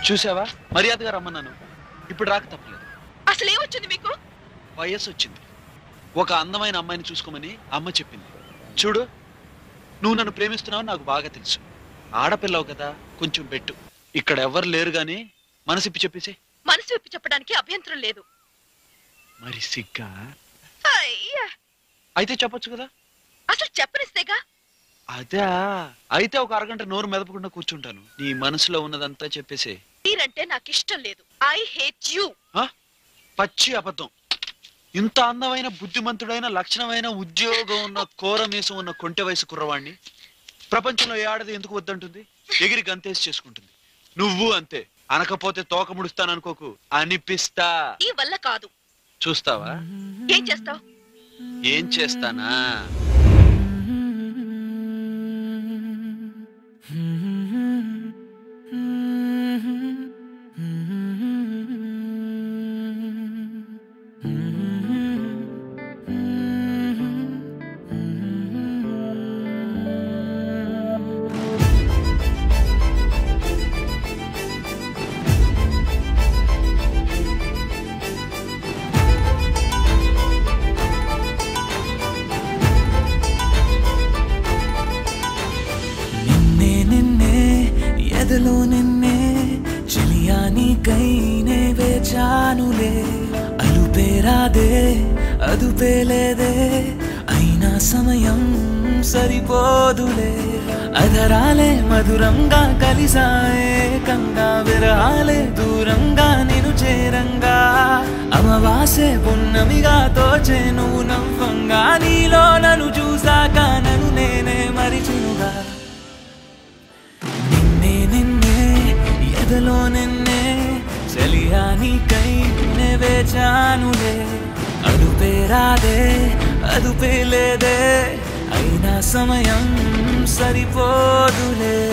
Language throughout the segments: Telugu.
చూసావా మర్యాదగా రమ్మన్నాను ఇప్పుడు రాక తప్పలేదు అసలు ఏమొచ్చింది మీకు వయస్సు వచ్చింది ఒక అందమైన అమ్మాయిని చూసుకోమని అమ్మ చెప్పింది చూడు నువ్వు నన్ను ప్రేమిస్తున్నావు నాకు బాగా తెలుసు ఆడపిల్లవు కదా కొంచెం పెట్టు ఇక్కడ ఎవరు లేరు గాని మనసిప్పి చెప్పేసి మనసు విప్పి చెప్పడానికి అభ్యంతరం లేదు మరి సిగ్గా అయ్యా అయితే చెప్పొచ్చు కదా అసలు చెప్పనిస్తేగా అదా అయితే ఒక అరగంట నోరు మెదపకుండా కూర్చుంటాను నీ మనసులో ఉన్నదంతా చెప్పేసి మీరంటే నాకు ఇష్టం లేదు ఐ హేట్ యు పచ్చి అబద్ధం ఇంత అందమైన బుద్ధిమంతుడైన లక్షణమైన ఉద్యోగం ఉన్న కోరమీసం ఉన్న కొంటె వయసు కుర్రవాణ్ణి ప్రపంచంలో ఏ ఆడది ఎందుకు వద్దంటుంది ఎగిరి గంతేసి చేసుకుంటుంది నువ్వు అంతే అనకపోతే తోక ముడుస్తాననుకోకు అనిపిస్తా ఈ వల్ల కాదు చూస్తావా ఏం చేస్తావు ఏం చేస్తానా నిన్నే చెలియాని కైనే వేచానులే అలుపేరాదే అదుపేలేదే అయినా సమయం సరిపోదులే అధరాలే మధురంగా కలిసాయే కంగా విరహాలే దూరంగా నిను చేరంగా అమవాసే పున్నమిగా తోచే నువ్వు నవ్వంగా నీలో నన్ను చూసాక నన్ను నేనే మరిచినుగా ఎదలో నిన్నే చెలియాని కైనే వేచానులే అడుపేరాదే అదుపేలేదే అయినా సమయం సరిపోదులే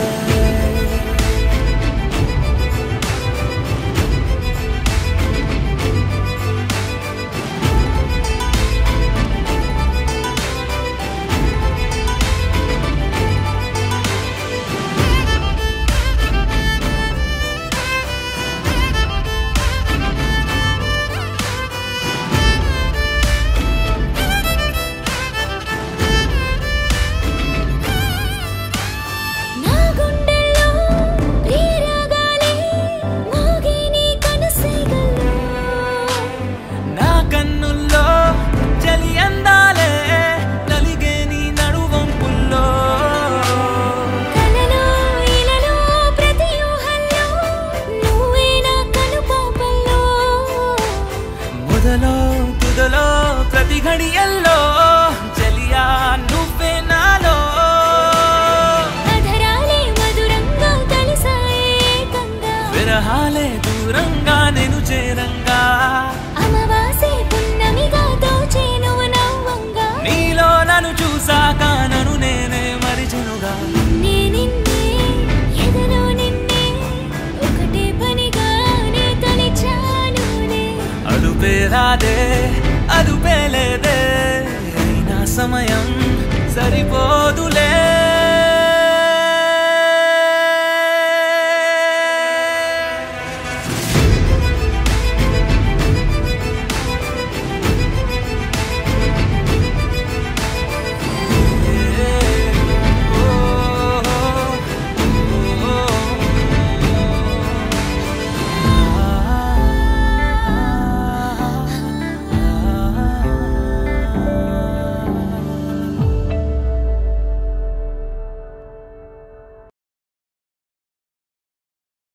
ప్రతి ఘడియల్లో చెలియా నువ్వే నాలో అధరాలే మధురంగా కలిసాయే కంగా విరహాలే దూరం